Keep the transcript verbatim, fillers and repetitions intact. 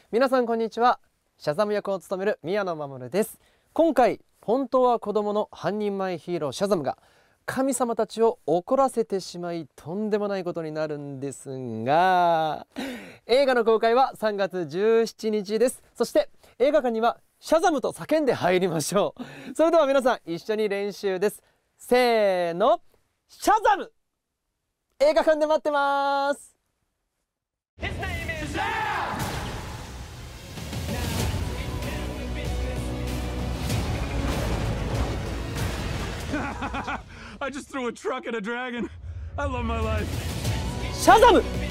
皆さんこんにちは。シャザム役を務める宮野真守です。今回本当は子供の半人前ヒーローシャザムが神様たちを怒らせてしまいとんでもないことになるんですが、映画の公開はさんがつじゅうしちにちです。そして映画館にはシャザムと叫んで入りましょう。それでは皆さん一緒に練習です。せーの、シャザム。映画館で待ってます。 I just threw a truck at a dragon. I love my life. シャザム。